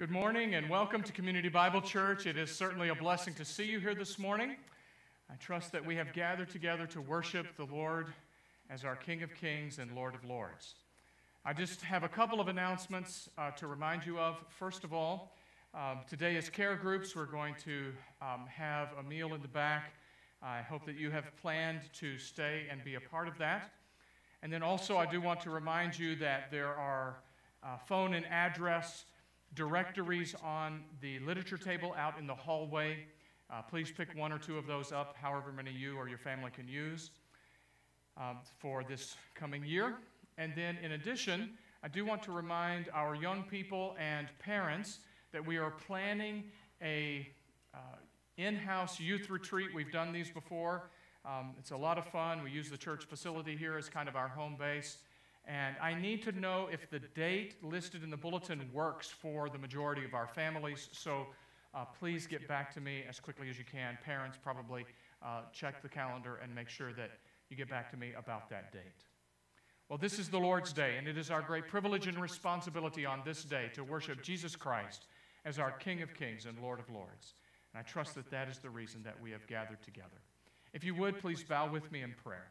Good morning and welcome to Community Bible Church. It is certainly a blessing to see you here this morning. I trust that we have gathered together to worship the Lord as our King of Kings and Lord of Lords. I just have a couple of announcements to remind you of. First of all, today is care groups. We're going to have a meal in the back. I hope that you have planned to stay and be a part of that. And then also I do want to remind you that there are phone and address directories on the literature table out in the hallway. Please pick one or two of those up, however many you or your family can use for this coming year. And then in addition, I do want to remind our young people and parents that we are planning a in-house youth retreat. We've done these before. It's a lot of fun. We use the church facility here as kind of our home base. And I need to know if the date listed in the bulletin works for the majority of our families. So please get back to me as quickly as you can. Parents, probably check the calendar and make sure that you get back to me about that date. Well, this is the Lord's Day, and it is our great privilege and responsibility on this day to worship Jesus Christ as our King of Kings and Lord of Lords. And I trust that that is the reason that we have gathered together. If you would, please bow with me in prayer.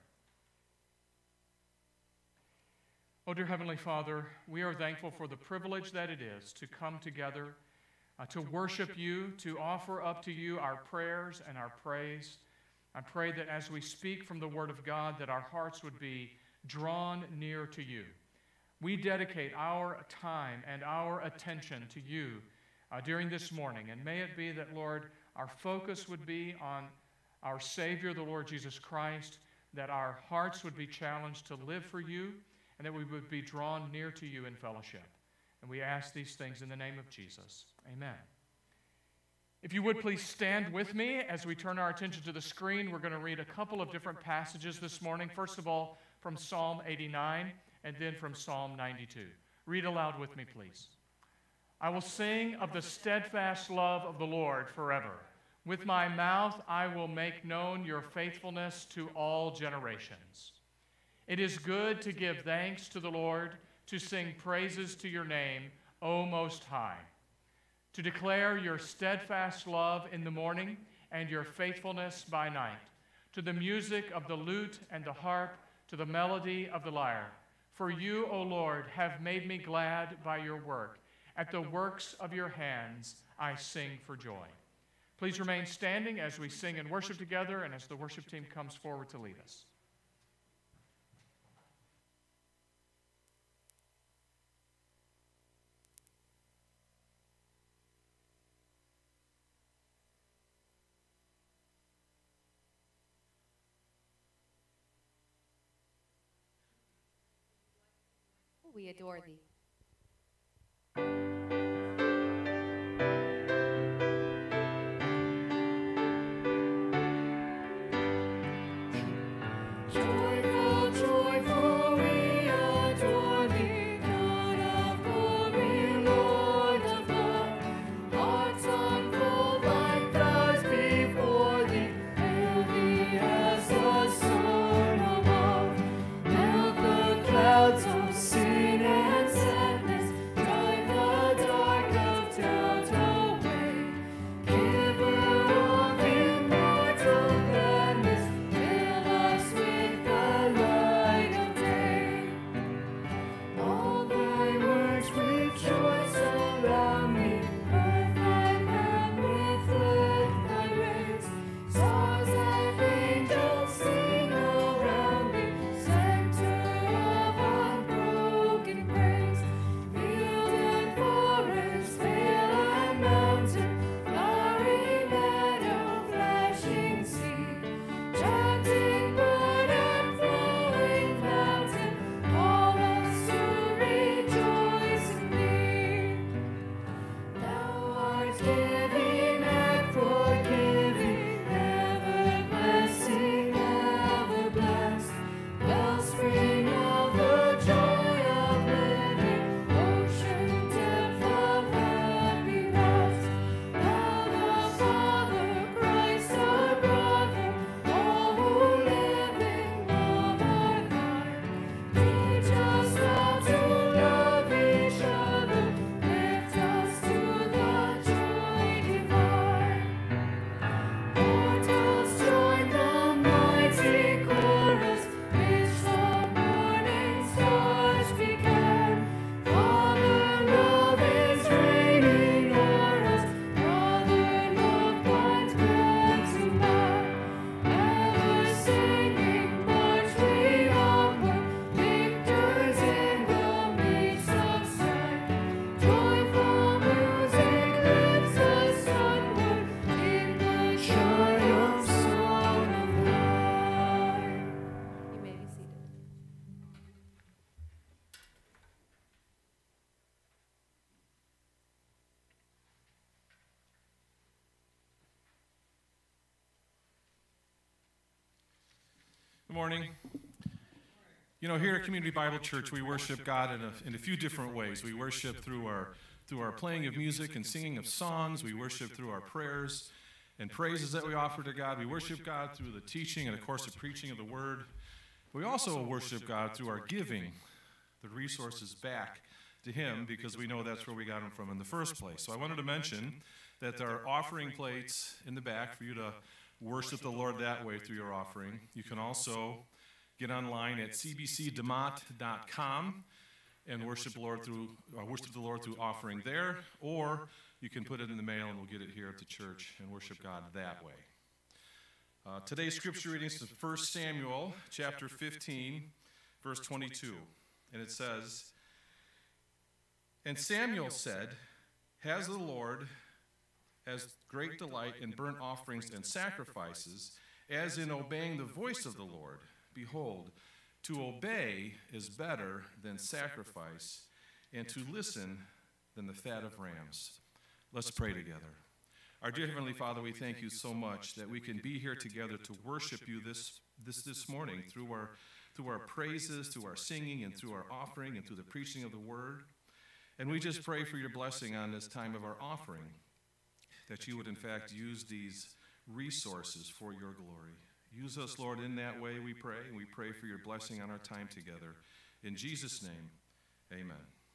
Oh, dear Heavenly Father, we are thankful for the privilege that it is to come together, to worship you, to offer up to you our prayers and our praise. I pray that as we speak from the Word of God, that our hearts would be drawn near to you. We dedicate our time and our attention to you during this morning, and may it be that, Lord, our focus would be on our Savior, the Lord Jesus Christ, that our hearts would be challenged to live for you, and that we would be drawn near to you in fellowship. And we ask these things in the name of Jesus. Amen. If you would please stand with me as we turn our attention to the screen. We're going to read a couple of different passages this morning. First of all, from Psalm 89, and then from Psalm 92. Read aloud with me, please. I will sing of the steadfast love of the Lord forever. With my mouth I will make known your faithfulness to all generations. It is good to give thanks to the Lord, to sing praises to your name, O Most High, to declare your steadfast love in the morning and your faithfulness by night, to the music of the lute and the harp, to the melody of the lyre. For you, O Lord, have made me glad by your work. At the works of your hands I sing for joy. Please remain standing as we sing and worship together and as the worship team comes forward to lead us. We adore thee. Joyful, joyful, we adore thee, God of glory, Lord of love. Hearts unfold like flowers before thee, hail thee as the sun above. Melt the clouds of sin and sadness. Good morning. You know, here at Community Bible Church, we worship God in a few different ways. We worship through our playing of music and singing of songs. We worship through our prayers and praises that we offer to God. We worship God through the teaching and, of course, the preaching of the Word. We also worship God through our giving the resources back to Him, because we know that's where we got them from in the first place. So I wanted to mention that there are offering plates in the back for you to worship the Lord that way through your offering. You can also get online at cbcdemotte.com and worship the Lord through offering there, or you can put it in the mail and we'll get it here at the church and worship God that way. Today's scripture reading is 1 Samuel chapter 15, verse 22, and it says, "And Samuel said, has the Lord as great delight in burnt offerings and sacrifices as in obeying the voice of the Lord. Behold, to obey is better than sacrifice, and to listen than the fat of rams." Let's pray together. Our dear Heavenly Father, we thank you so much that we can be here together to worship you this morning through our praises, through our singing, and through our offering, and through the preaching of the Word. And we just pray for your blessing on this time of our offering, that you would in fact use these resources for your glory. Use us, Lord, in that way, we pray, and we pray for your blessing on our time together. In Jesus' name, amen.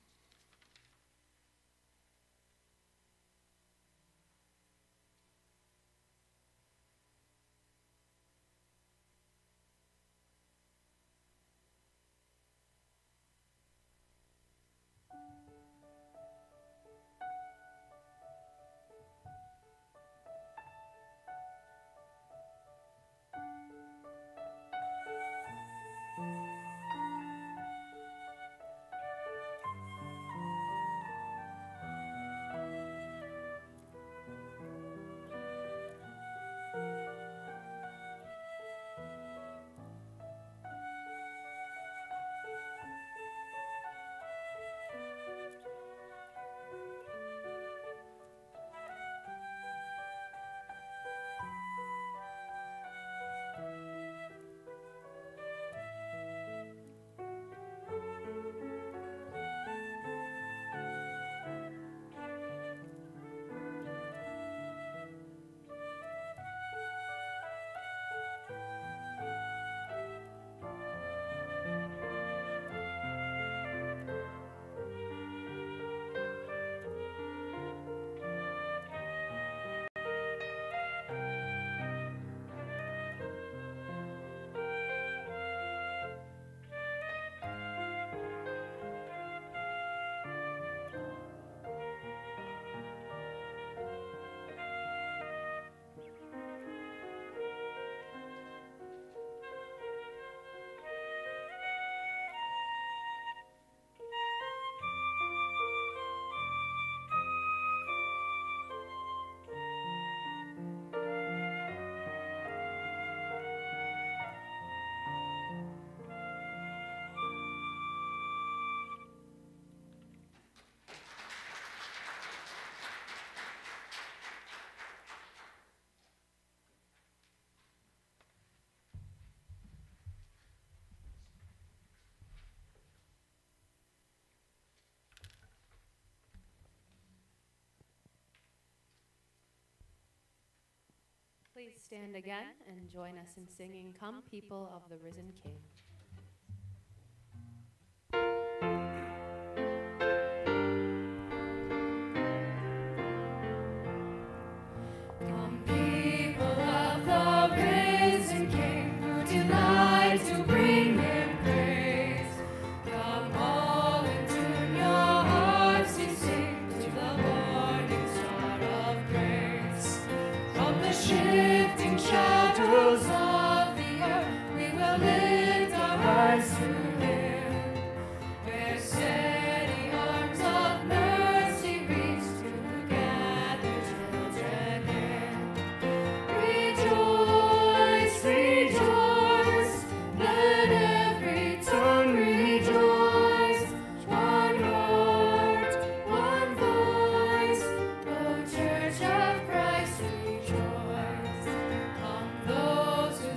Please stand again and join us in singing, "Come, People of the Risen King." Come, people of the risen King, who delight to bring Him praise. Come, all in tune your hearts to sing to the morning star of grace. From the shifting shadows of the earth, we will lift our hearts to Him, where steady arms of mercy reach to gather children in. Rejoice, rejoice, let every tongue rejoice. One heart, one voice, O Church of Christ, rejoice. Come those who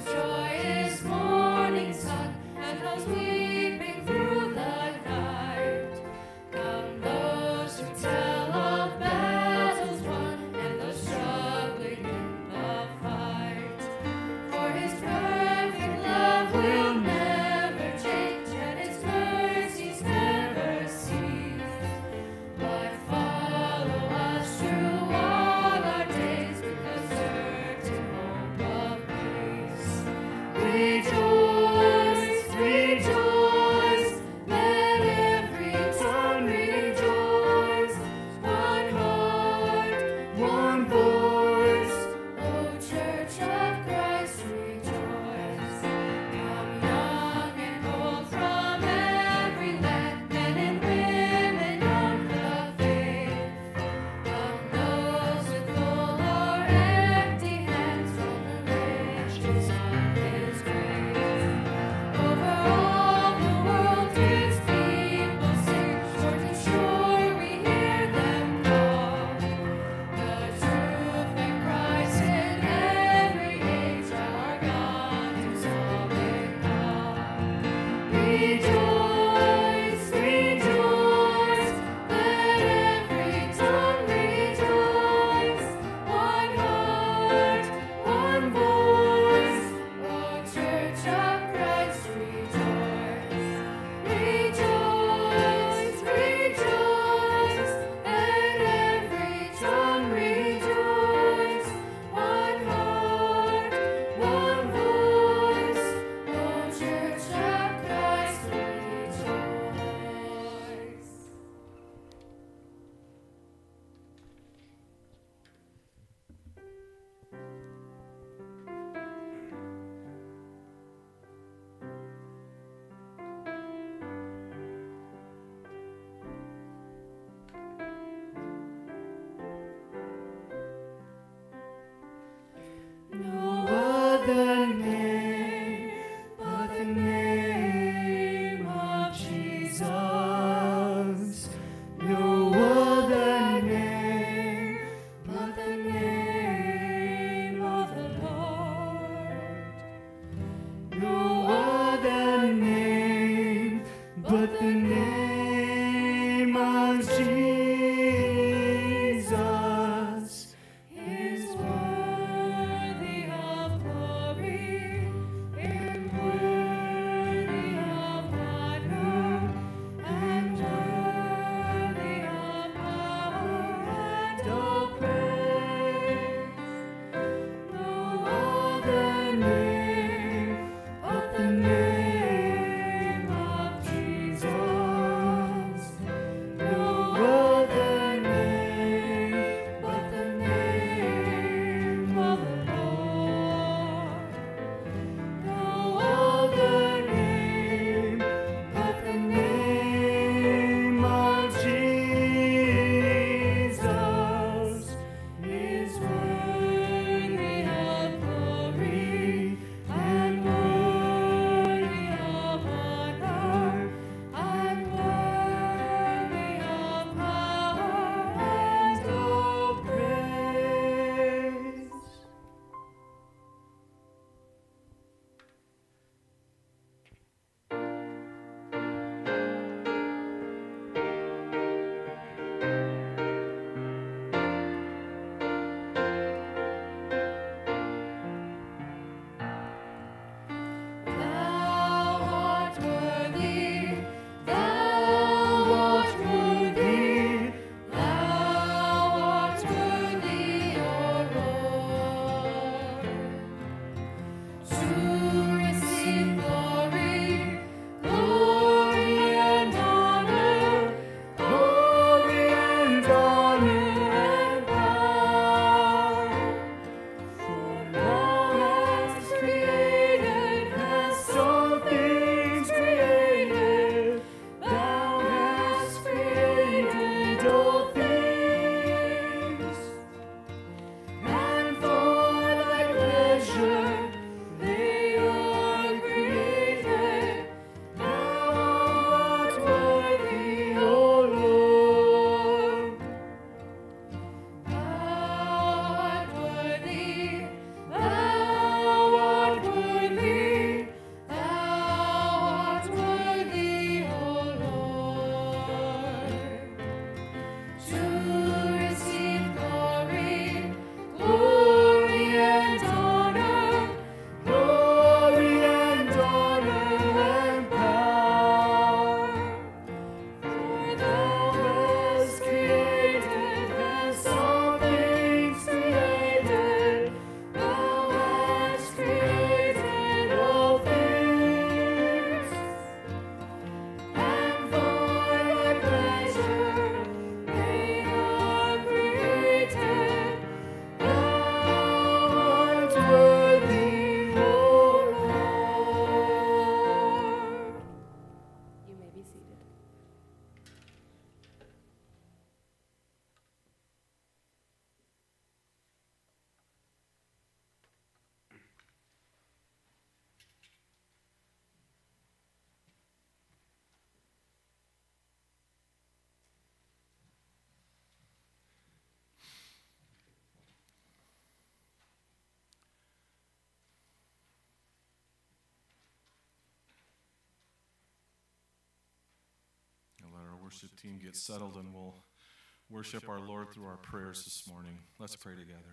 worship team gets settled, and we'll worship our Lord through our prayers this morning. Let's pray together.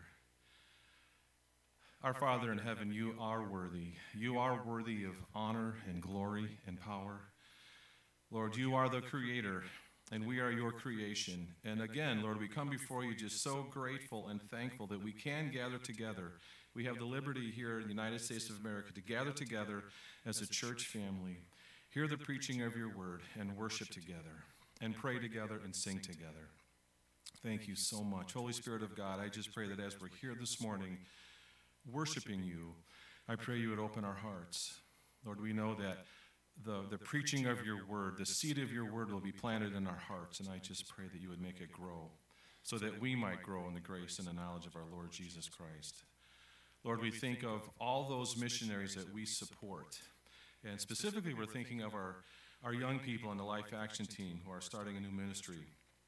Our Father in heaven, you are worthy. You are worthy of honor and glory and power. Lord, you are the creator, and we are your creation. And again, Lord, we come before you just so grateful and thankful that we can gather together. We have the liberty here in the United States of America to gather together as a church family, hear the preaching of your word, and worship together, and pray together and sing together. Thank you so much. Holy Spirit of God, I just pray that as we're here this morning worshiping you, I pray you would open our hearts. Lord, we know that the preaching of your word, the seed of your word will be planted in our hearts, and I just pray that you would make it grow so that we might grow in the grace and the knowledge of our Lord Jesus Christ. Lord, we think of all those missionaries that we support, and specifically we're thinking of our young people in the Life Action Team who are starting a new ministry.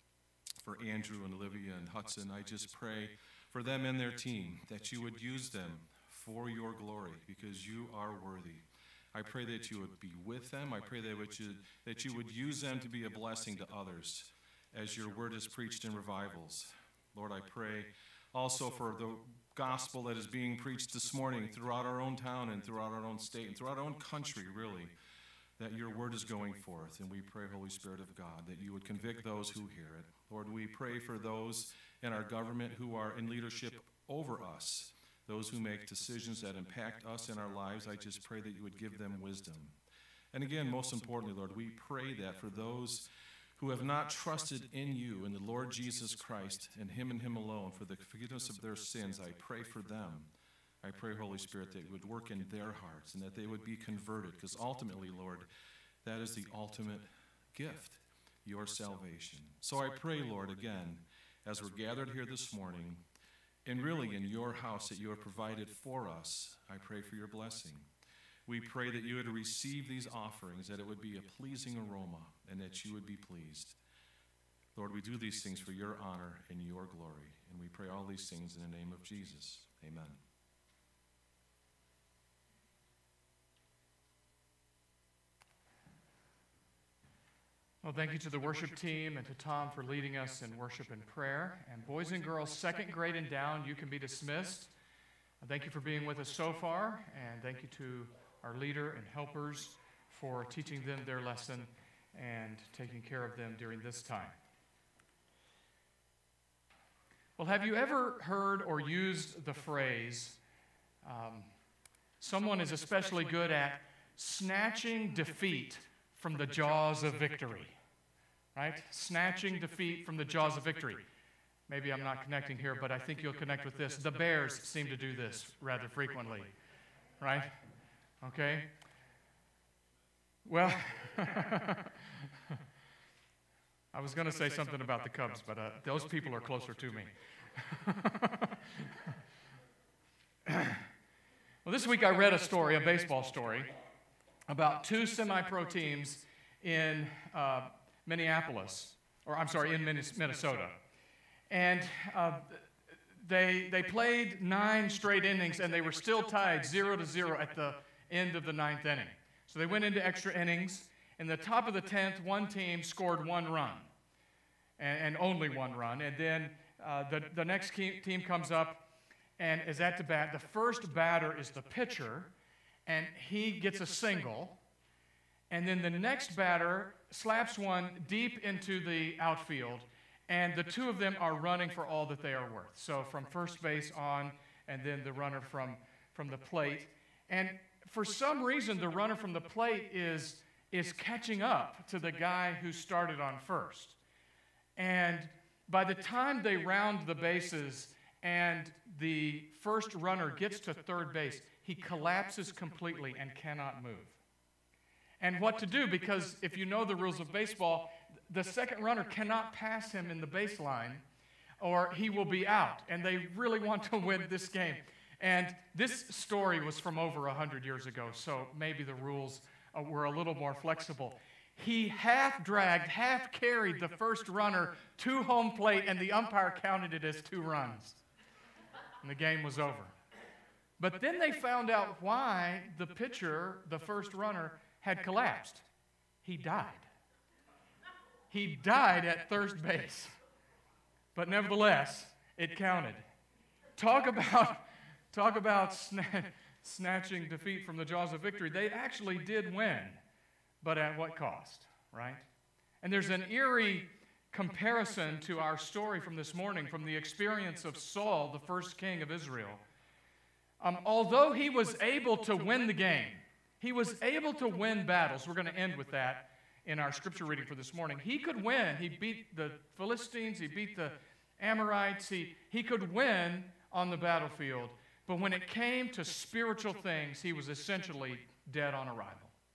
For Andrew and Olivia and Hudson, I just pray for them and their team that you would use them for your glory because you are worthy. I pray that you would be with them. I pray that you would use them to be a blessing to others as your word is preached in revivals. Lord, I pray also for the gospel that is being preached this morning throughout our own town and throughout our own state and throughout our own country, really, that your word is going forth. And we pray, Holy Spirit of God, that you would convict those who hear it. Lord, we pray for those in our government who are in leadership over us, those who make decisions that impact us in our lives. I just pray that you would give them wisdom. And again, most importantly, Lord, we pray that for those who have not trusted in you, in the Lord Jesus Christ, and him alone, for the forgiveness of their sins, I pray for them. I pray, Holy Spirit, that you would work in their hearts and that they would be converted, because ultimately, Lord, that is the ultimate gift, your salvation. So I pray, Lord, again, as we're gathered here this morning, and really in your house that you have provided for us, I pray for your blessing. We pray that you would receive these offerings, that it would be a pleasing aroma, and that you would be pleased. Lord, we do these things for your honor and your glory, and we pray all these things in the name of Jesus. Amen. Well, thank you to the worship team and to Tom for leading us in worship and prayer. And boys and girls, second grade and down, you can be dismissed. Thank you for being with us so far, and thank you to our leader and helpers for teaching them their lesson and taking care of them during this time. Well, have you ever heard or used the phrase, someone is especially good at snatching defeat from the jaws of victory, right? Snatching defeat from the jaws of victory. Maybe I'm not connecting here, but I think you'll connect with this. The Bears seem to do this rather frequently, right? Okay? Well, I was going to say something about the Cubs, but those people are closer to me. Well, this week I read a story, a baseball story, about two semi-pro teams in Minneapolis, or I'm sorry, in Minnesota. And they played 9 straight innings, and they were still tied 0-0 at the end of the 9th inning. So they went into extra innings. In the top of the 10th, one team scored 1 run, and only 1 run. And then the next team comes up and is at the bat. The first batter is the pitcher, and he gets a single. And then the next batter slaps one deep into the outfield, and the two of them are running for all that they are worth. So from first base on, and then the runner from the plate. And for some reason, the runner from the plate is catching up to the guy who started on first. And by the time they round the bases and the first runner gets to third base, he collapses completely and cannot move. And what to do, because if you know the rules of baseball, the second runner cannot pass him in the baseline or he will be out. And they really want to win this game. And this story was from over 100 years ago, so maybe the rules were a little more flexible. He half-dragged, half-carried the first runner to home plate, and the umpire counted it as 2 runs. And the game was over. But then they found out why the pitcher, the first runner, had collapsed. He died. He died at third base. But nevertheless, it counted. Talk about snatching defeat from the jaws of victory. They actually did win, but at what cost, right? And there's an eerie comparison to our story from this morning, from the experience of Saul, the first king of Israel. Although he was able to win the game, he was able to win battles. We're going to end with that in our scripture reading for this morning. He could win. He beat the Philistines. He beat the Amorites. He could win on the battlefield. But when it came to spiritual things, he was essentially dead on arrival.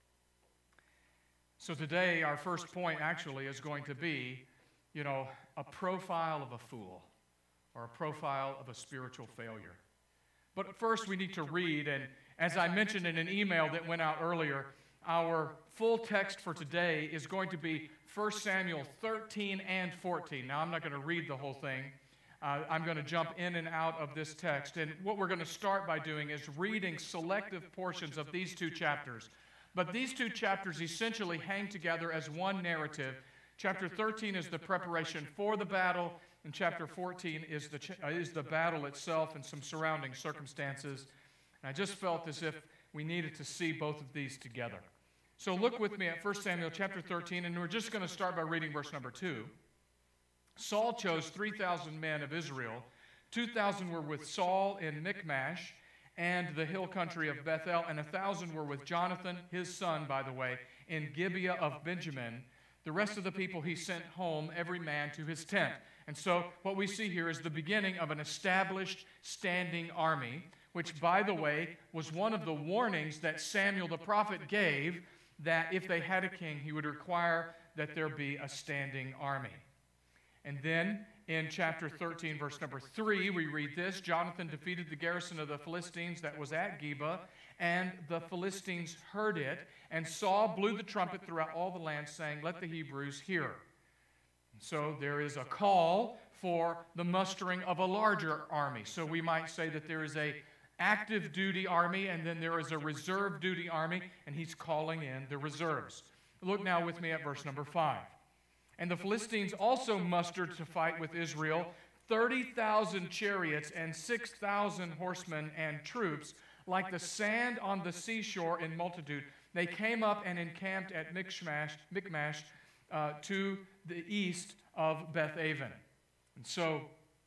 So today, our first point actually is going to be, a profile of a fool or a profile of a spiritual failure. But first, we need to read, and as I mentioned in an email that went out earlier, our full text for today is going to be 1 Samuel 13 and 14. Now, I'm not going to read the whole thing. I'm going to jump in and out of this text. And what we're going to start by doing is reading selective portions of these two chapters. But these two chapters essentially hang together as one narrative. Chapter 13 is the preparation for the battle, and chapter 14 is the battle itself and some surrounding circumstances. And I just felt as if we needed to see both of these together. So look with me at 1 Samuel chapter 13, and we're just going to start by reading verse number 2. Saul chose 3,000 men of Israel. 2,000 were with Saul in Michmash and the hill country of Bethel, and 1,000 were with Jonathan, his son, by the way, in Gibeah of Benjamin. The rest of the people he sent home, every man to his tent. And so what we see here is the beginning of an established standing army, which, by the way, was one of the warnings that Samuel the prophet gave, that if they had a king, he would require that there be a standing army. And then in chapter 13, verse number 3, we read this: Jonathan defeated the garrison of the Philistines that was at Geba, and the Philistines heard it, and Saul blew the trumpet throughout all the land, saying, "Let the Hebrews hear." So there is a call for the mustering of a larger army. So we might say that there is a active duty army, and then there is a reserve duty army, and he's calling in the reserves. Look now with me at verse number 5. And the Philistines also mustered to fight with Israel 30,000 chariots and 6,000 horsemen and troops, like the sand on the seashore in multitude. They came up and encamped at Michmash to the east of Beth-aven. And so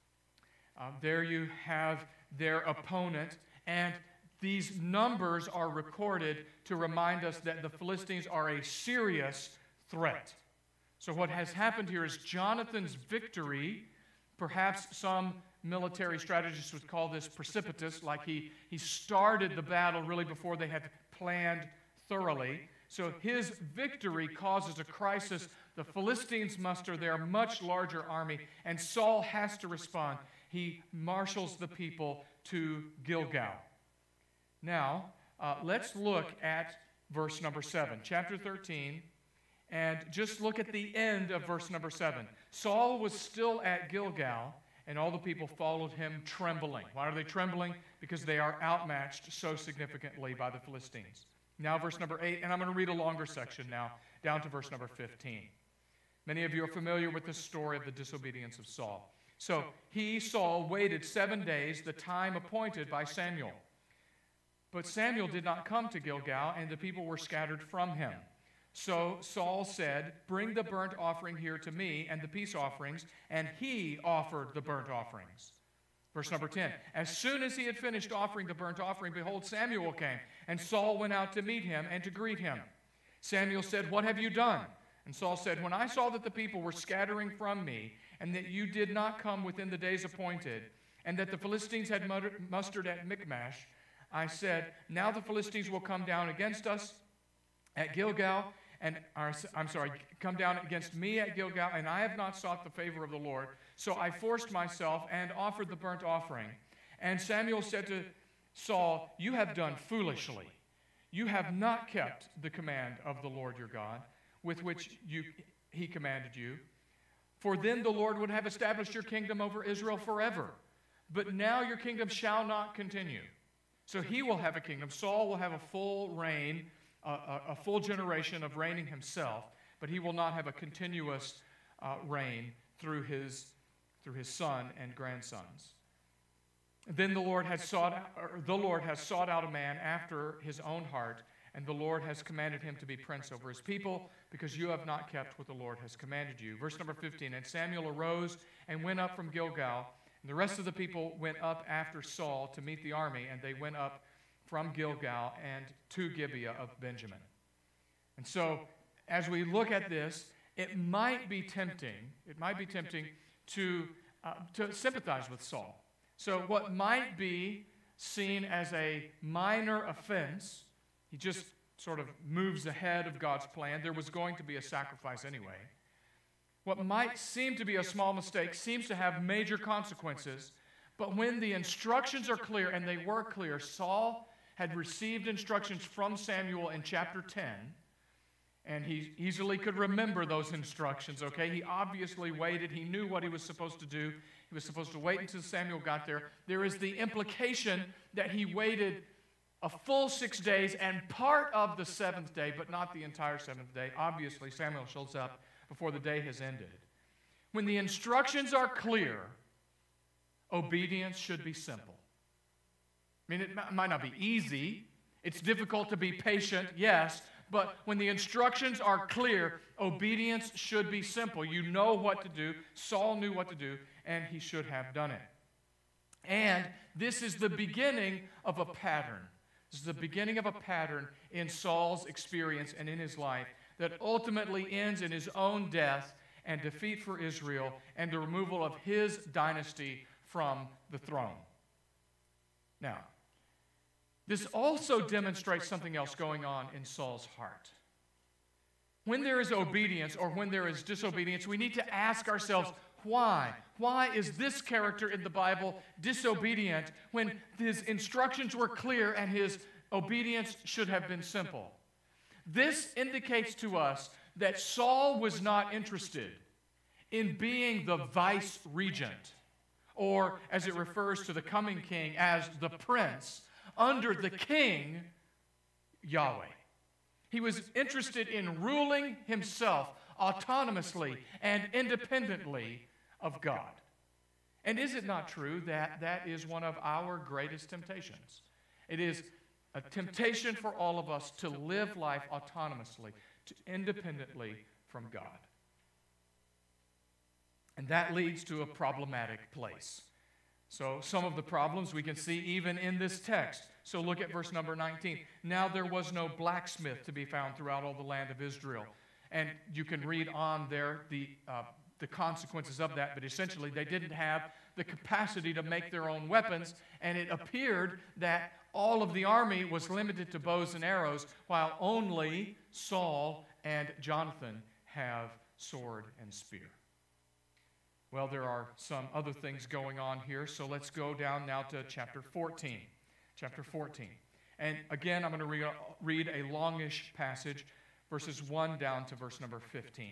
there you have their opponent, and these numbers are recorded to remind us that the Philistines are a serious threat. So what has happened here is Jonathan's victory, perhaps some military strategists would call this precipitous, like he started the battle really before they had planned thoroughly. So his victory causes a crisis. The Philistines muster their much larger army, and Saul has to respond. He marshals the people to Gilgal. Now, let's look at verse number 7, chapter 13. And just look at the end of verse number 7. Saul was still at Gilgal, and all the people followed him trembling. Why are they trembling? Because they are outmatched so significantly by the Philistines. Now verse number 8, and I'm going to read a longer section now, down to verse number 15. Many of you are familiar with the story of the disobedience of Saul. So Saul, waited 7 days, the time appointed by Samuel. But Samuel did not come to Gilgal, and the people were scattered from him. So Saul said, "Bring the burnt offering here to me and the peace offerings," and he offered the burnt offerings. Verse number 10, as soon as he had finished offering the burnt offering, behold, Samuel came, and Saul went out to meet him and to greet him. Samuel said, "What have you done?" And Saul said, "When I saw that the people were scattering from me, and that you did not come within the days appointed, and that the Philistines had mustered at Michmash, I said, now the Philistines will come down against us at Gilgal, come down against me at Gilgal, and I have not sought the favor of the Lord. So I forced myself and offered the burnt offering. And Samuel said to Saul, you have done foolishly. You have not kept the command of the Lord your God, with which he commanded you. For then the Lord would have established your kingdom over Israel forever. But now your kingdom shall not continue. So he will have a kingdom. Saul will have a full reign, a full generation of reigning himself. but he will not have a continuous reign through his son and grandsons. Then the Lord has sought out a man after his own heart, and the Lord has commanded him to be prince over his people, because you have not kept what the Lord has commanded you. Verse number 15, and Samuel arose and went up from Gilgal, and the rest of the people went up after Saul to meet the army, and they went up from Gilgal and to Gibeah of Benjamin. And so, as we look at this, it might be tempting to sympathize with Saul. So what might be seen as a minor offense, he just sort of moves ahead of God's plan. There was going to be a sacrifice anyway. What might seem to be a small mistake seems to have major consequences. But when the instructions are clear, and they were clear, Saul had received instructions from Samuel in chapter 10, and he easily could remember those instructions, okay? He obviously waited. He knew what he was supposed to do. He was supposed to wait until Samuel got there. There is the implication that he waited a full 6 days and part of the seventh day, but not the entire seventh day. Obviously, Samuel shows up before the day has ended. When the instructions are clear, obedience should be simple. I mean, it might not be easy. It's difficult to be patient, yes, but when the instructions are clear, obedience should be simple. You know what to do. Saul knew what to do, and he should have done it. And this is the beginning of a pattern. This is the beginning of a pattern in Saul's experience and in his life that ultimately ends in his own death and defeat for Israel and the removal of his dynasty from the throne. Now, this also demonstrates something else going on in Saul's heart. When there is obedience or when there is disobedience, we need to ask ourselves, why? Why is this character in the Bible disobedient when his instructions were clear and his obedience should have been simple? This indicates to us that Saul was not interested in being the vice regent, or as it refers to the coming king, as the prince under the king, Yahweh. He was interested in ruling himself autonomously and independently of God. And is it not true that that is one of our greatest temptations? It is a temptation for all of us to live life autonomously, independently from God. And that leads to a problematic place. So some of the problems we can see even in this text. So look at verse number 19. Now there was no blacksmith to be found throughout all the land of Israel. And you can read on there the consequences of that, but essentially they didn't have the capacity to make their own weapons, and it appeared that all of the army was limited to bows and arrows, while only Saul and Jonathan have sword and spear. Well, there are some other things going on here, so let's go down now to chapter 14. Chapter 14. And again, I'm going to read a longish passage, verses 1 down to verse number 15.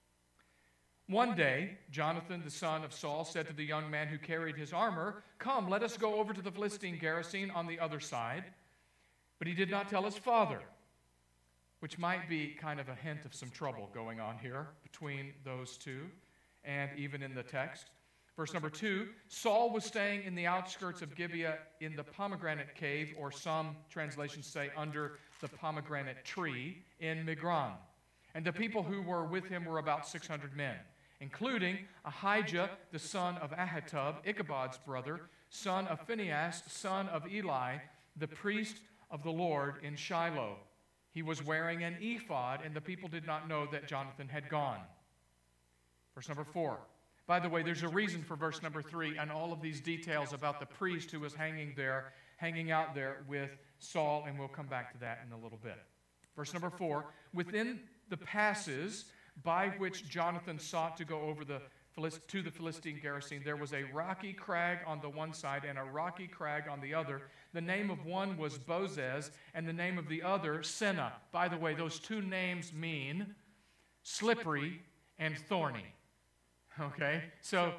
One day, Jonathan, the son of Saul, said to the young man who carried his armor, "Come, let us go over to the Philistine garrison on the other side." But he did not tell his father, which might be kind of a hint of some trouble going on here between those two. And even in the text. Verse number 2, Saul was staying in the outskirts of Gibeah in the pomegranate cave, or some translations say under the pomegranate tree in Migron. And the people who were with him were about 600 men, including Ahijah, the son of Ahitub, Ichabod's brother, son of Phinehas, son of Eli, the priest of the Lord in Shiloh. He was wearing an ephod, and the people did not know that Jonathan had gone. Verse number 4. By the way, there's a reason for verse number 3 and all of these details about the priest who was hanging out there with Saul, and we'll come back to that in a little bit. Verse number 4. Within the passes by which Jonathan sought to go over to the Philistine garrison, there was a rocky crag on the one side and a rocky crag on the other. The name of one was Bozez, and the name of the other, Senna. By the way, those two names mean slippery and thorny. Okay, so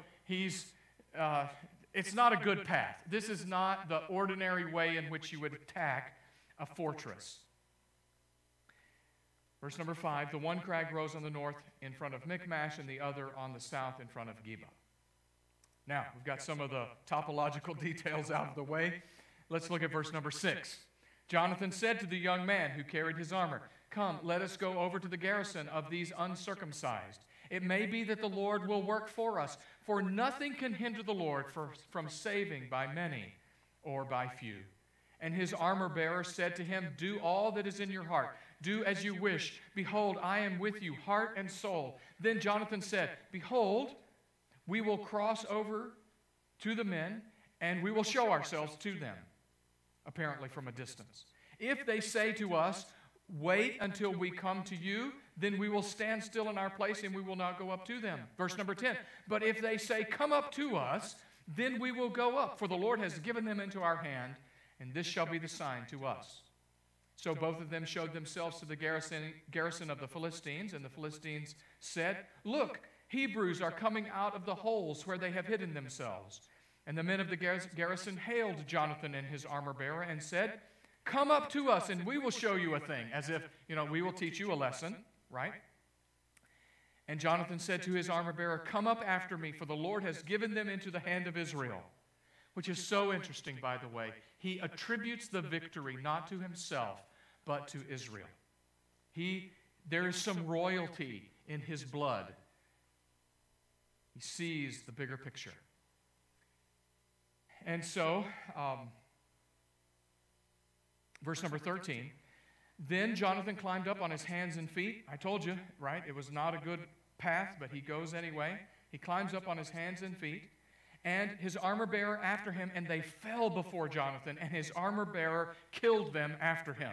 it's not a good path. This is not the ordinary way in which you would attack a fortress. Verse number 5, the one crag rose on the north in front of Michmash and the other on the south in front of Geba. Now, we've got some of the topological details out of the way. Let's look at verse number 6. Jonathan said to the young man who carried his armor, "Come, let us go over to the garrison of these uncircumcised. It may be that the Lord will work for us, for nothing can hinder the Lord from saving by many or by few." And his armor-bearer said to him, "Do all that is in your heart. Do as you wish. Behold, I am with you, heart and soul." Then Jonathan said, "Behold, we will cross over to the men, and we will show ourselves to them," apparently from a distance. "If they say to us, 'Wait until we come to you,' then we will stand still in our place and we will not go up to them." Verse number 10, "But if they say, 'Come up to us,' then we will go up, for the Lord has given them into our hand, and this shall be the sign to us." So both of them showed themselves to the garrison of the Philistines, and the Philistines said, "Look, Hebrews are coming out of the holes where they have hidden themselves." And the men of the garrison hailed Jonathan and his armor-bearer and said, "Come up to us and we will show you a thing," as if, we will teach you a lesson, right? And Jonathan said to his armor-bearer, "Come up after me, for the Lord has given them into the hand of Israel." Which is so interesting, by the way. He attributes the victory not to himself, but to Israel. There is some royalty in his blood. He sees the bigger picture. And so, verse number 13, then Jonathan climbed up on his hands and feet. I told you, right? It was not a good path, but he goes anyway. He climbs up on his hands and feet, and his armor-bearer after him, and they fell before Jonathan, and his armor-bearer killed them after him.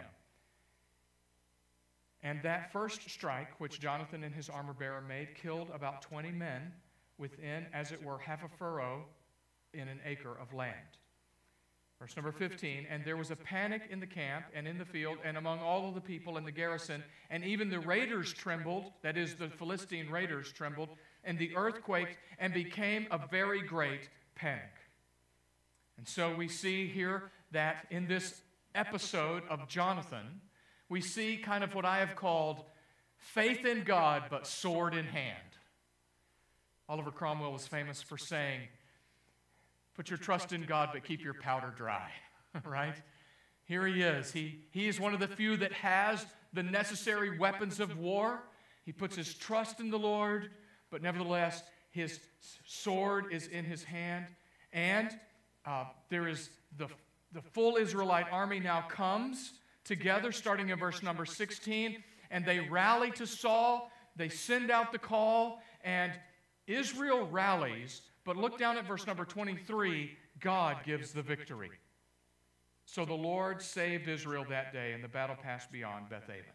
And that first strike, which Jonathan and his armor-bearer made, killed about 20 men within, as it were, half a furrow in an acre of land. Verse number 15, and there was a panic in the camp and in the field and among all of the people in the garrison, and even the raiders trembled, that is, the Philistine raiders trembled, and the earth quaked and became a very great panic. And so we see here that in this episode of Jonathan, we see kind of what I have called faith in God, but sword in hand. Oliver Cromwell was famous for saying, "Put your trust in God, but keep your powder dry," right? Here he is. He is one of the few that has the necessary weapons of war. He puts his trust in the Lord, but nevertheless, his sword is in his hand. And there is the full Israelite army now comes together, starting in verse number 16, and they rally to Saul. They send out the call, and Israel rallies. But look down at verse number 23. God gives the victory. So the Lord saved Israel that day, and the battle passed beyond Beth-aven.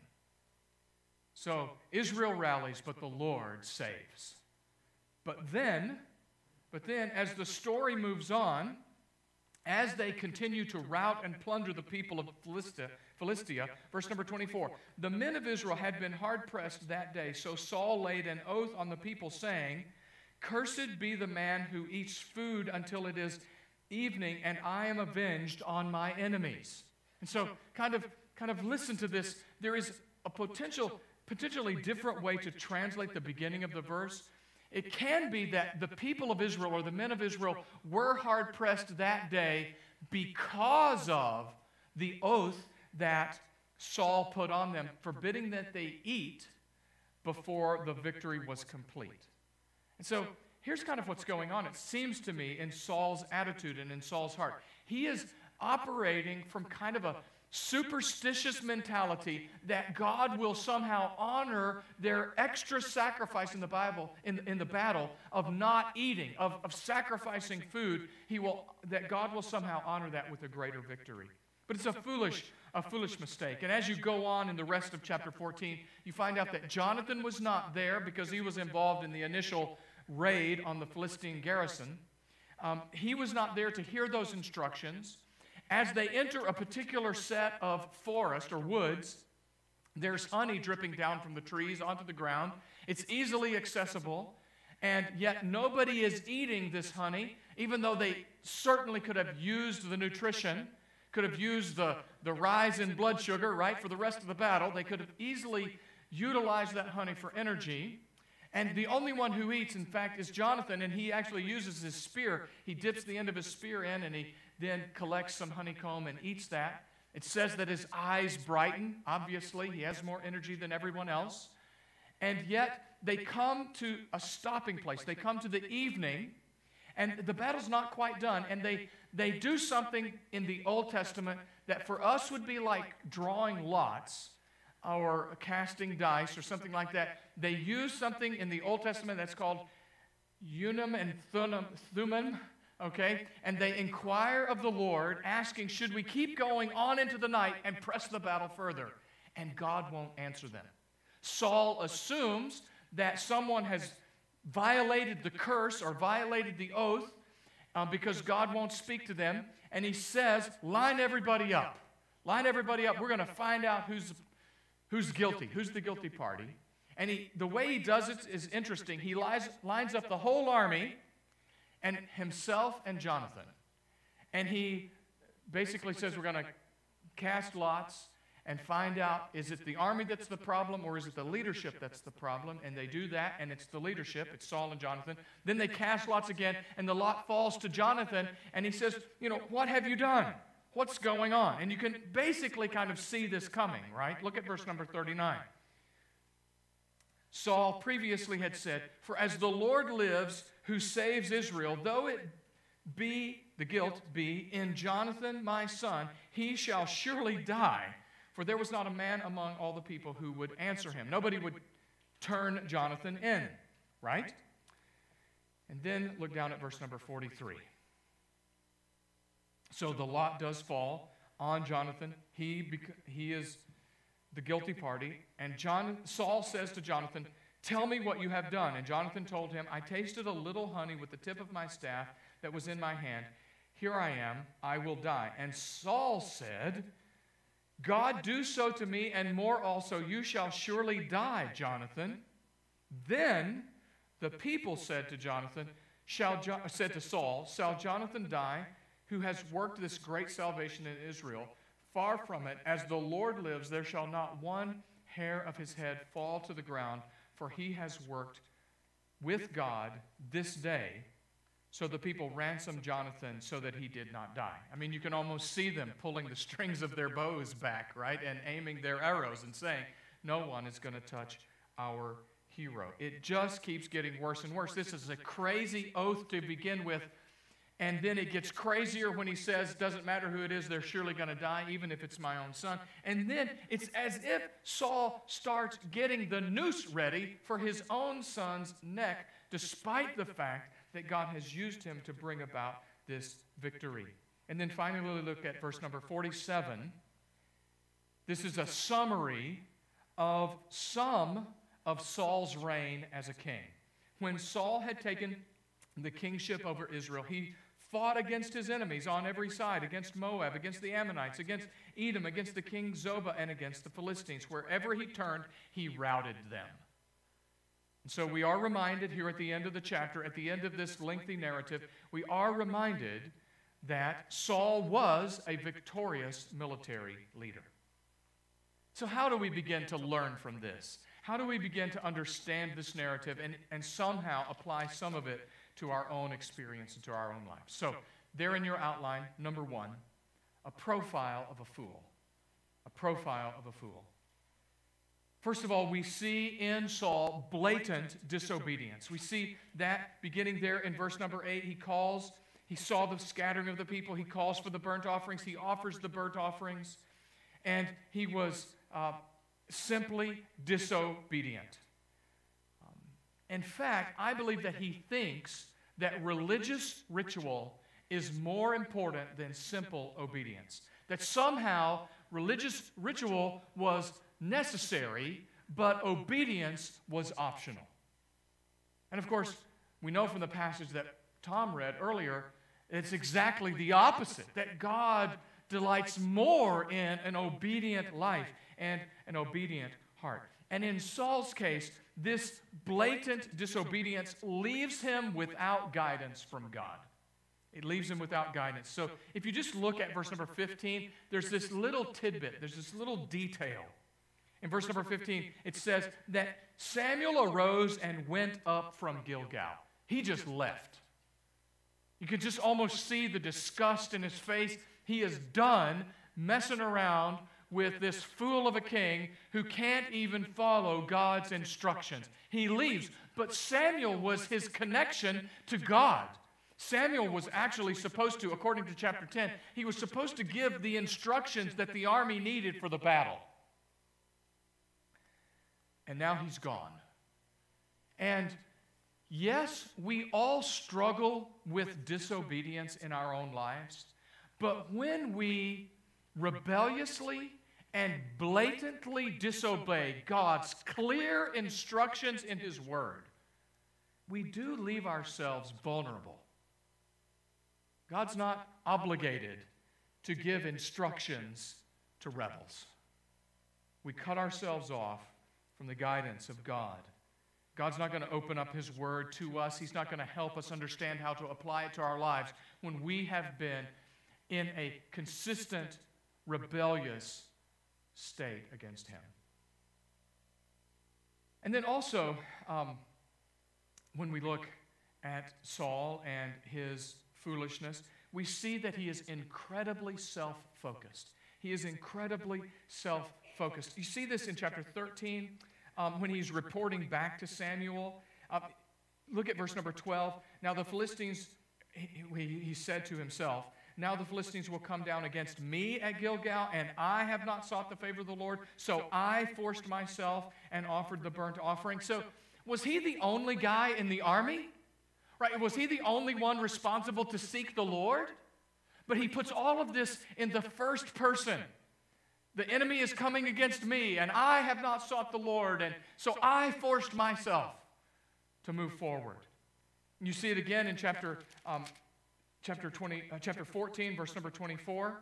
So Israel rallies, but the Lord saves. But then, as the story moves on, as they continue to rout and plunder the people of Philistia, verse number 24, the men of Israel had been hard-pressed that day, so Saul laid an oath on the people, saying, "Cursed be the man who eats food until it is evening, and I am avenged on my enemies." And so, kind of listen to this. There is a potentially different way to translate the beginning of the verse. It can be that the people of Israel, or the men of Israel, were hard-pressed that day because of the oath that Saul put on them, forbidding that they eat before the victory was complete. And so here's kind of what's going on, it seems to me, in Saul's attitude and in Saul's heart. He is operating from kind of a superstitious mentality that God will somehow honor their extra sacrifice in the Bible, in the battle of not eating, of sacrificing food. That God will somehow honor that with a greater victory. But it's a foolish mistake. And as you go on in the rest of chapter 14, you find out that Jonathan was not there because he was involved in the initial raid on the Philistine garrison. He was not there to hear those instructions. As they enter a particular set of forest or woods, there's honey dripping down from the trees onto the ground. It's easily accessible, and yet nobody is eating this honey, even though they certainly could have used the nutrition, could have used the rise in blood sugar, right, for the rest of the battle. They could have easily utilize that honey for energy. And the only one who eats, in fact, is Jonathan, and he actually uses his spear. He dips the end of his spear in, and he then collects some honeycomb and eats that. It says that his eyes brighten. Obviously, he has more energy than everyone else. And yet, they come to a stopping place. They come to the evening, and the battle's not quite done. And they do something in the Old Testament that for us would be like drawing lots or casting dice or something like that. They use something in the Old Testament that's called Urim and Thummim, okay? And they inquire of the Lord, asking, should we keep going on into the night and press the battle further? And God won't answer them. Saul assumes that someone has violated the curse or violated the oath because God won't speak to them. And he says, line everybody up. Line everybody up. We're going to find out who's guilty, who's the guilty party. And the way he does it is interesting. He lines up the whole army and himself and Jonathan. And he basically says, we're going to cast lots and find out, is it the army that's the problem or is it the leadership that's the problem? And they do that, and it's the leadership. It's Saul and Jonathan. Then they cast lots again, and the lot falls to Jonathan, and he says, what have you done? What's going on? And you can basically kind of see this coming, right? Look at verse number 39. Saul previously had said, for as the Lord lives who saves Israel, though it be, the guilt be, in Jonathan my son, he shall surely die. For there was not a man among all the people who would answer him. Nobody would turn Jonathan in, right? And then look down at verse number 43. So the lot does fall on Jonathan. He is the guilty party. And Saul says to Jonathan, tell me what you have done. And Jonathan told him, I tasted a little honey with the tip of my staff that was in my hand. Here I am, I will die. And Saul said, God do so to me, and more also, you shall surely die, Jonathan. Then the people said to Saul, shall Jonathan die, who has worked this great salvation in Israel? Far from it, as the Lord lives, there shall not one hair of his head fall to the ground, for he has worked with God this day. So the people ransomed Jonathan so that he did not die. I mean, you can almost see them pulling the strings of their bows back, right? And aiming their arrows and saying, no one is going to touch our hero. It just keeps getting worse and worse. This is a crazy oath to begin with. And then it gets crazier when he says, doesn't matter who it is, they're surely going to die, even if it's my own son. And then it's as if Saul starts getting the noose ready for his own son's neck, despite the fact that God has used him to bring about this victory. And then finally, look at verse number 47. This is a summary of some of Saul's reign as a king. When Saul had taken the kingship over Israel, he fought against his enemies on every side, against Moab, against the Ammonites, against Edom, against the king Zobah, and against the Philistines. Wherever he turned, he routed them. And so we are reminded here at the end of the chapter, at the end of this lengthy narrative, we are reminded that Saul was a victorious military leader. So how do we begin to learn from this? How do we begin to understand this narrative and somehow apply some of it to our own experience and to our own lives? So there in your outline, number one, a profile of a fool. A profile of a fool. First of all, we see in Saul blatant disobedience. We see that beginning there in verse number 8. He saw the scattering of the people. He calls for the burnt offerings. He offers the burnt offerings. And he was simply disobedient. In fact, I believe that he thinks that religious ritual is more important than simple obedience. That somehow religious ritual was necessary, but obedience was optional. And of course, we know from the passage that Tom read earlier, it's exactly the opposite, that God delights more in an obedient life and an obedient heart. And in Saul's case, this blatant disobedience leaves him without guidance from God. It leaves him without guidance. So if you just look at verse number 15, there's this little tidbit, there's this little detail. In verse number 15, it says that Samuel arose and went up from Gilgal. He just left. You could just almost see the disgust in his face. He is done messing around with this fool of a king who can't even follow God's instructions. He leaves, but Samuel was his connection to God. Samuel was actually supposed to, according to chapter 10, he was supposed to give the instructions that the army needed for the battle. And now he's gone. And yes, we all struggle with disobedience in our own lives, but when we rebelliously and blatantly disobey God's clear instructions in His Word, we do leave ourselves vulnerable. God's not obligated to give instructions to rebels. We cut ourselves off from the guidance of God. God's not going to open up His Word to us. He's not going to help us understand how to apply it to our lives when we have been in a consistent, rebellious state against Him. And then also, when we look at Saul and his foolishness, we see that he is incredibly self-focused. He is incredibly self-focused. You see this in chapter 13 when he's reporting back to Samuel. Look at verse number 12. Now the Philistines, he said to himself, now the Philistines will come down against me at Gilgal, and I have not sought the favor of the Lord, so I forced myself and offered the burnt offering. So was he the only guy in the army? Right? Was he the only one responsible to seek the Lord? But he puts all of this in the first person. The enemy is coming against me, and I have not sought the Lord, and so I forced myself to move forward. You see it again in chapter 14, verse number 24.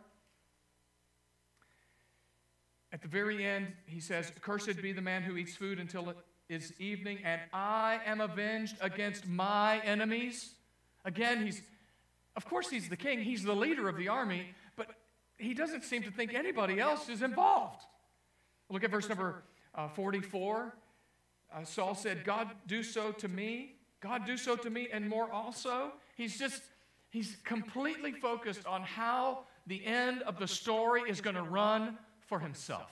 At the very end, he says, "Cursed be the man who eats food until it is evening, and I am avenged against my enemies." Again, of course he's the king, he's the leader of the army, but he doesn't seem to think anybody else is involved. Look at verse number 44. Saul said, God, do so to me, and more also. He's completely focused on how the end of the story is going to run for himself.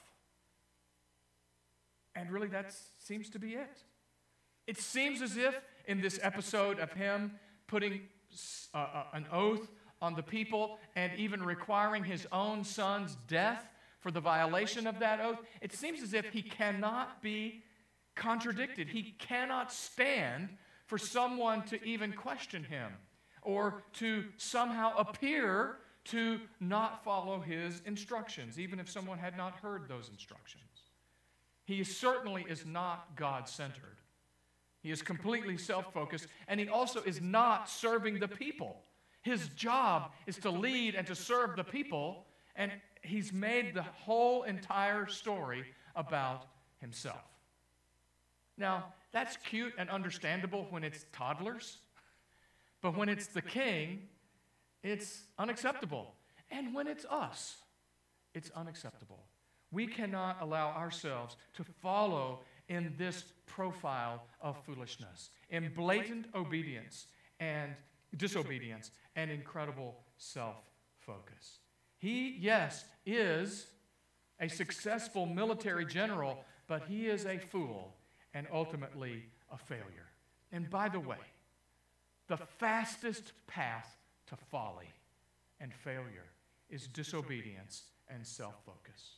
And really, that seems to be it. It seems as if in this episode of him putting an oath on the people and even requiring his own son's death for the violation of that oath, it seems as if he cannot be contradicted. He cannot stand for someone to even question him or to somehow appear to not follow his instructions, even if someone had not heard those instructions. He certainly is not God-centered. He is completely self-focused, and he also is not serving the people. His job is to lead and to serve the people, and he's made the whole entire story about himself. Now, that's cute and understandable when it's toddlers, but when it's the king, it's unacceptable. And when it's us, it's unacceptable. We cannot allow ourselves to follow in this profile of foolishness, in blatant obedience and disobedience and incredible self-focus. He, yes, is a successful military general, but he is a fool and ultimately a failure. And by the way, the fastest path to folly and failure is disobedience and self-focus.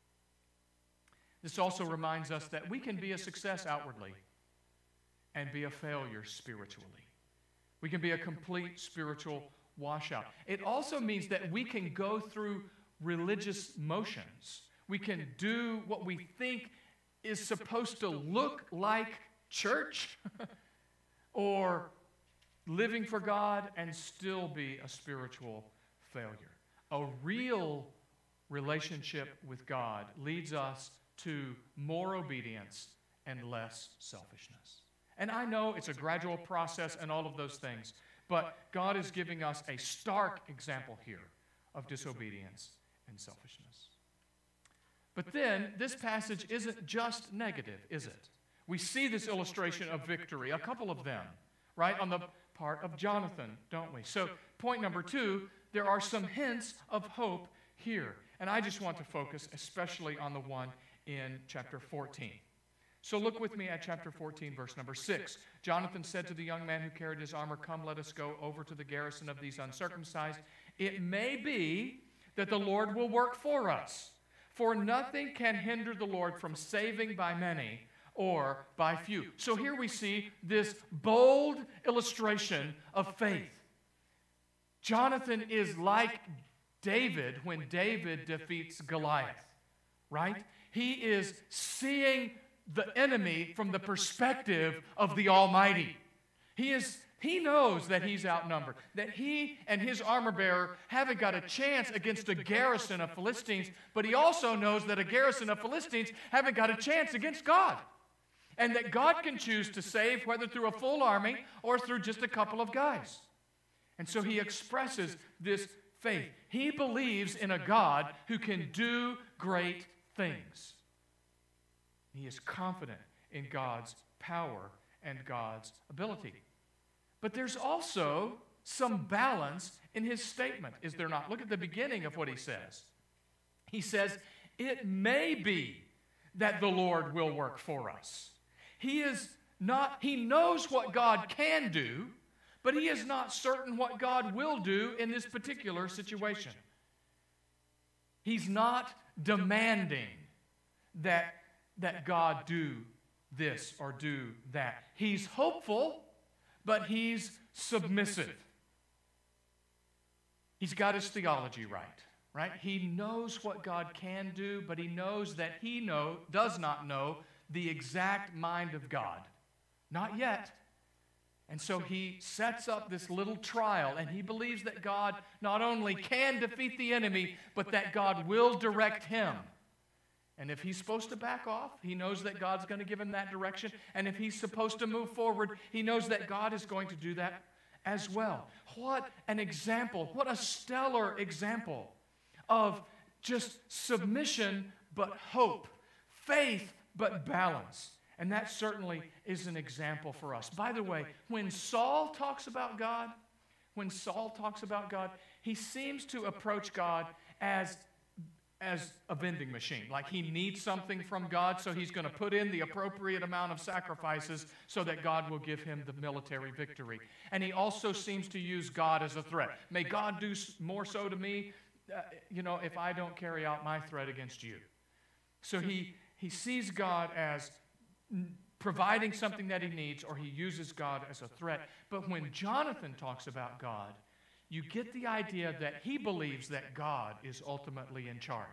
This also reminds us that we can be a success outwardly and be a failure spiritually. We can be a complete spiritual washout. It also means that we can go through religious motions. We can do what we think is supposed to look like church or living for God and still be a spiritual failure. A real relationship with God leads us to more obedience and less selfishness. And I know it's a gradual process and all of those things, but God is giving us a stark example here of disobedience and selfishness. But then, this passage isn't just negative, is it? We see this illustration of victory, a couple of them, right, on the part of Jonathan, don't we? So, point number 2, there are some hints of hope here. And I just want to focus especially on the one in chapter 14. So look with me at chapter 14, verse number 6. Jonathan said to the young man who carried his armor, "Come, let us go over to the garrison of these uncircumcised. It may be that the Lord will work for us. For nothing can hinder the Lord from saving by many or by few." So here we see this bold illustration of faith. Jonathan is like David when David defeats Goliath, right? He is seeing the enemy from the perspective of the Almighty. He knows that he's outnumbered, that he and his armor bearer haven't got a chance against a garrison of Philistines, but he also knows that a garrison of Philistines haven't got a chance against God, and that God can choose to save whether through a full army or through just a couple of guys. And so he expresses this faith. He believes in a God who can do great things. He is confident in God's power and God's ability. But there's also some balance in his statement, is there not? Look at the beginning of what he says. He says, "It may be that the Lord will work for us." He knows what God can do, but he is not certain what God will do in this particular situation. He's not demanding that God do this or do that. He's hopeful, but he's submissive. He's got his theology right? He knows what God can do, but he knows that he does not know the exact mind of God. Not yet. And so he sets up this little trial, and he believes that God not only can defeat the enemy, but that God will direct him. And if he's supposed to back off, he knows that God's going to give him that direction. And if he's supposed to move forward, he knows that God is going to do that as well. What an example, what a stellar example of just submission but hope, faith but balance. And that certainly is an example for us. By the way, when Saul talks about God, he seems to approach God as a vending machine. Like he needs something from God, so he's going to put in the appropriate amount of sacrifices so that God will give him the military victory. And he also seems to use God as a threat. May God do more so to me, if I don't carry out my threat against you. So he sees God as providing something that he needs, or he uses God as a threat. But when Jonathan talks about God, you get the idea that he believes that God is ultimately in charge.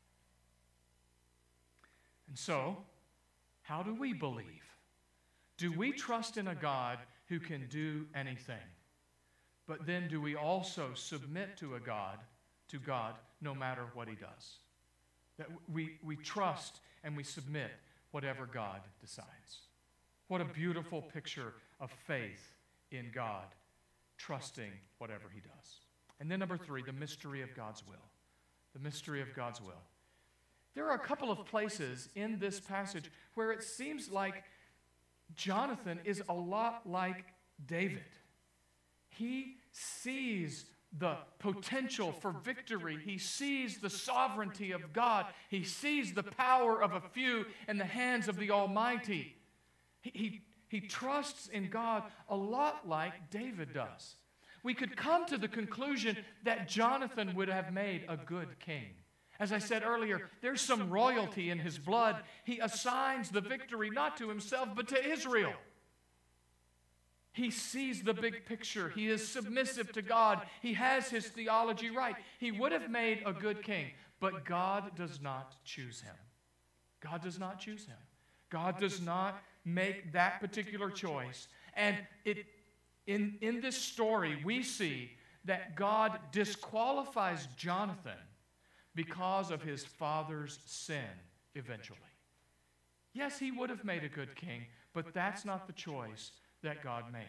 And so, how do we believe? Do we trust in a God who can do anything? But then do we also submit to God, no matter what he does? That we trust and we submit whatever God decides. What a beautiful picture of faith in God, trusting whatever he does. And then number 3, the mystery of God's will. The mystery of God's will. There are a couple of places in this passage where it seems like Jonathan is a lot like David. He sees the potential for victory. He sees the sovereignty of God. He sees the power of a few in the hands of the Almighty. He trusts in God a lot like David does. We could come to the conclusion that Jonathan would have made a good king. As I said earlier, there's some royalty in his blood. He assigns the victory not to himself, but to Israel. He sees the big picture. He is submissive to God. He has his theology right. He would have made a good king, but God does not choose him. God does not choose him. God does not make that particular choice. And in this story, we see that God disqualifies Jonathan because of his father's sin eventually. Yes, he would have made a good king, but that's not the choice that God made.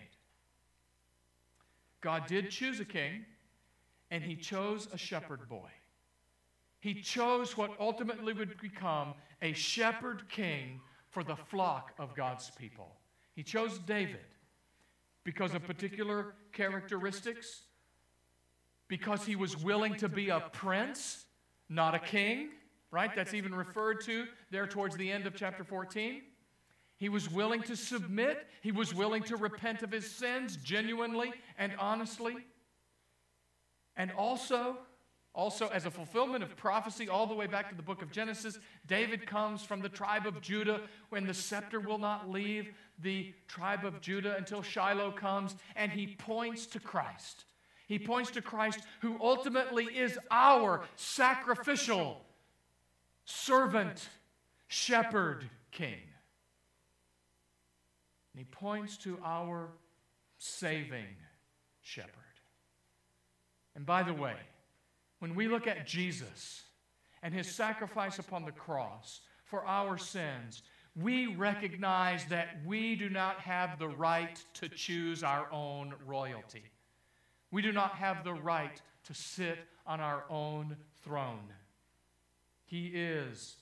God did choose a king, and he chose a shepherd boy. He chose what ultimately would become a shepherd king for the flock of God's people. He chose David because of particular characteristics, because he was willing to be a prince, not a king, right? That's even referred to there towards the end of chapter 14. He was willing to submit. He was willing to repent of his sins genuinely and honestly. And also as a fulfillment of prophecy all the way back to the book of Genesis, David comes from the tribe of Judah when the scepter will not leave the tribe of Judah until Shiloh comes, and he points to Christ. He points to Christ, who ultimately is our sacrificial servant, shepherd, king. And he points to our saving shepherd. And by the way, when we look at Jesus and his sacrifice upon the cross for our sins, we recognize that we do not have the right to choose our own royalty. We do not have the right to sit on our own throne. He is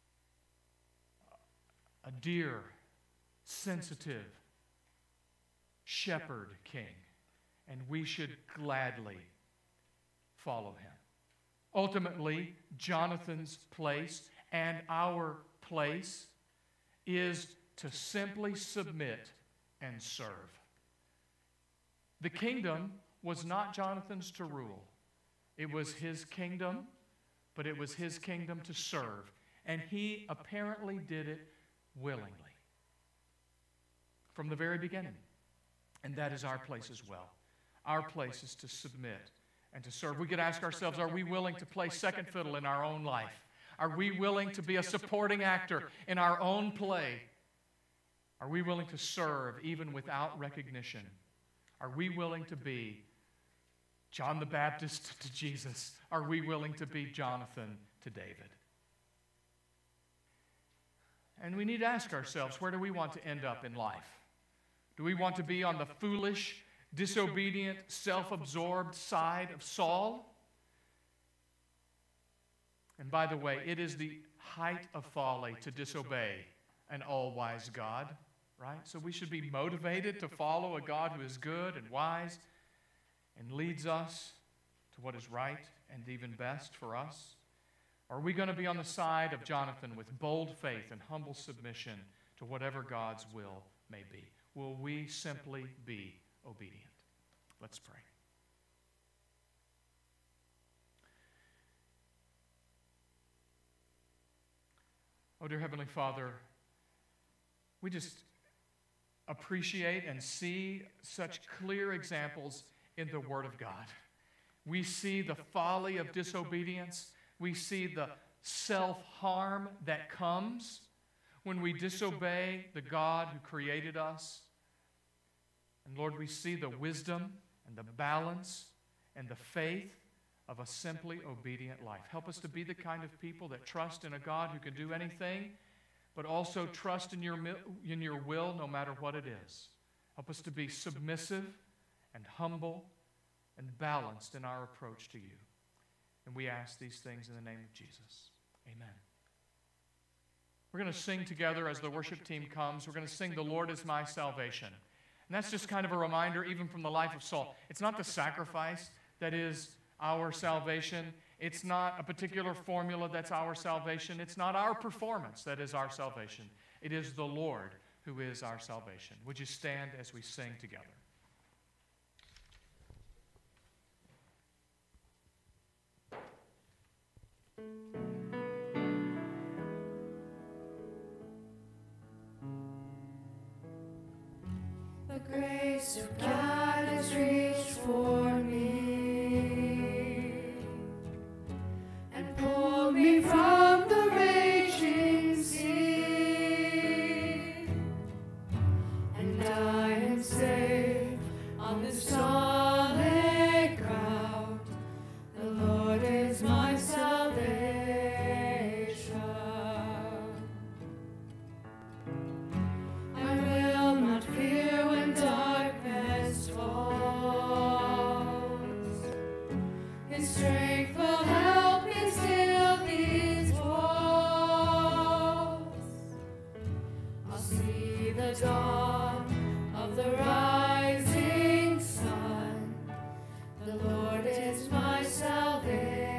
a dear, sensitive shepherd king, and we should gladly follow him. Ultimately, Jonathan's place and our place is to simply submit and serve. The kingdom was not Jonathan's to rule. It was his kingdom, but it was his kingdom to serve. And he apparently did it willingly from the very beginning. And that is our place as well. Our place is to submit and to serve. We could ask ourselves, are we willing to play second fiddle in our own life? Are we willing to be a supporting actor in our own play? Are we willing to serve even without recognition? Are we willing to be John the Baptist to Jesus? Are we willing to be Jonathan to David? And we need to ask ourselves, where do we want to end up in life? Do we want to be on the foolish, disobedient, self-absorbed side of Saul? And by the way, it is the height of folly to disobey an all-wise God, right? So we should be motivated to follow a God who is good and wise and leads us to what is right and even best for us. Or are we going to be on the side of Jonathan with bold faith and humble submission to whatever God's will may be? Will we simply be obedient? Let's pray. Oh, dear Heavenly Father, we just appreciate and see such clear examples in the Word of God. We see the folly of disobedience. We see the self-harm that comes when we disobey the God who created us. And Lord, we see the wisdom and the balance and the faith of a simply obedient life. Help us to be the kind of people that trust in a God who can do anything, but also trust in your will no matter what it is. Help us to be submissive and humble and balanced in our approach to you. And we ask these things in the name of Jesus. Amen. We're going to sing together as the worship team comes. We're going to sing, "The Lord is my salvation." And that's just kind of a reminder, even from the life of Saul. It's not the sacrifice that is our salvation. It's not a particular formula that's our salvation. It's not our performance that is our salvation. It is the Lord who is our salvation. Would you stand as we sing together? The grace of God has reached for me and pulled me from the raging sea, and I am safe on this solid ground. The Lord is my salvation. I will not fear when darkness falls. the dawn of the rising sun. The Lord is my salvation.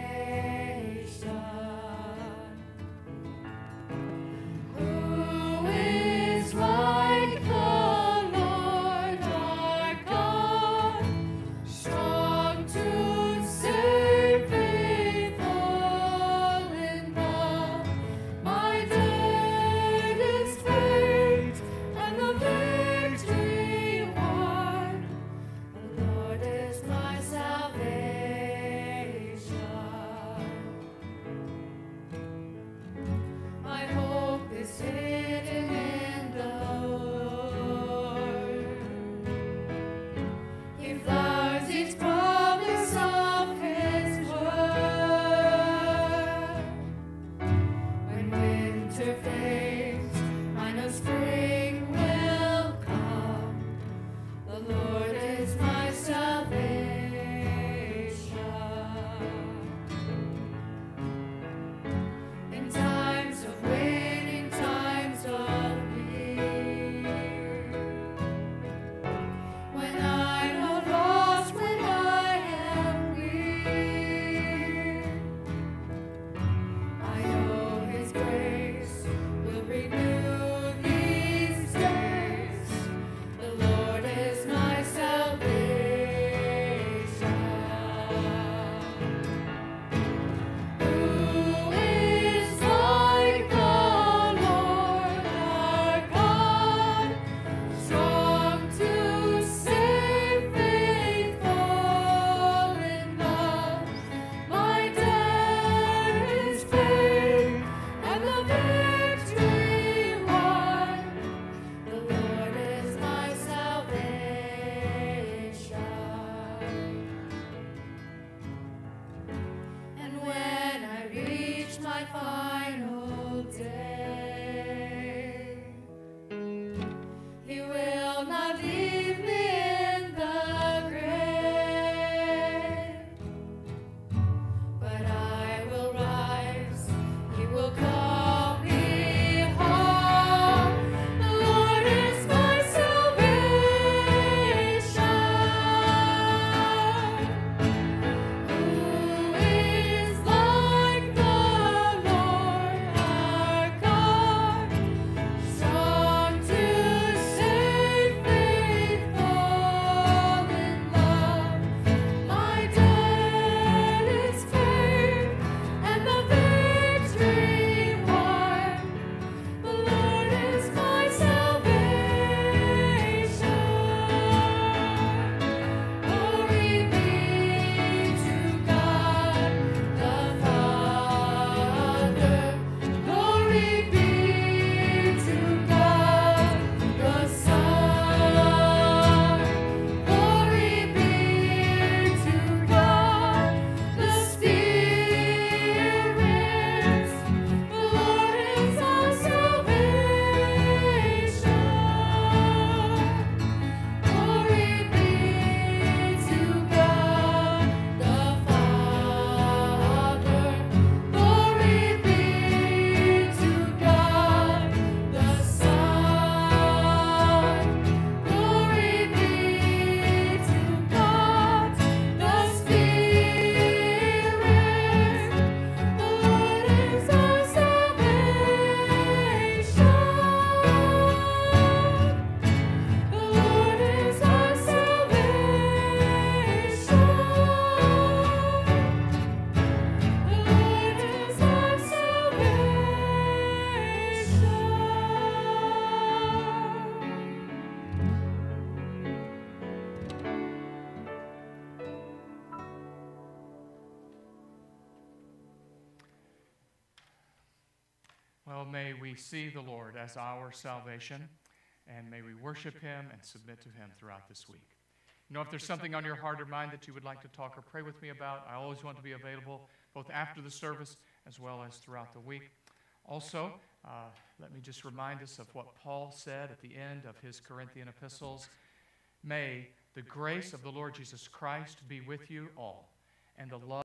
Who is like the Lord our God, strong to save, faithful in love? My debt is paid, and the victory won. The Lord is my salvation. My hope is hidden in the Lord. He flowers each promise of His word. When winter fades, I know spring will come. The Lord is my salvation. In times of waiting, times of need, when I'm not lost, when I am weak, I know His grace will renew these days. The Lord is my salvation. Who is like the Lord our God, strong to save, faithful in love? My debt is paid, and the victory won. The Lord is my salvation. And when I reach my final day, He will not leave me in the grave, but I will rise. He will call me home. The Lord is my salvation. Who is like the Lord our God, strong to save, faithful in love? My debt is paid, and the victory won. The Lord is my salvation. Glory be to God the Father. Glory be to God the Son. Glory be to God the Spirit. The Lord is our salvation. Glory be to God the Father. Glory be to God the Son. Glory be to God the Spirit. The Lord is our salvation. The Lord is our salvation. The Lord is our Well, may we see the Lord as our salvation, and may we worship Him and submit to Him throughout this week. You know, if there's something on your heart or mind that you would like to talk or pray with me about, I always want to be available both after the service as well as throughout the week. Also, let me just remind us of what Paul said at the end of his Corinthian epistles. May the grace of the Lord Jesus Christ be with you all, and the love